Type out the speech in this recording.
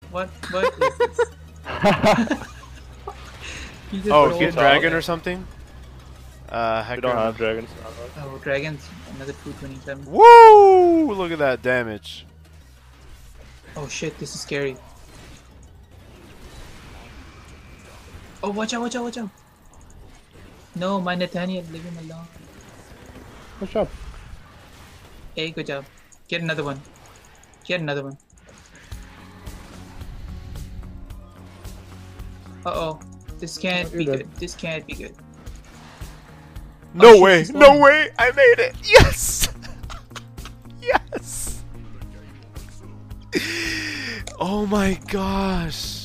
What is this? He just Oh, rolled get off. dragon or something? We Heck don't have dragons. Oh, dragons. Another 227. Woo! Look at that damage. Oh shit, this is scary. Oh, watch out, watch out, watch out. No, my Nathaniel, leave him alone. What's up? Hey, good job. Get another one. Get another one. Uh-oh. This can't be good. This can't be good. No shit, way! he's No flying. way! I made it! Yes! Yes! Oh my gosh!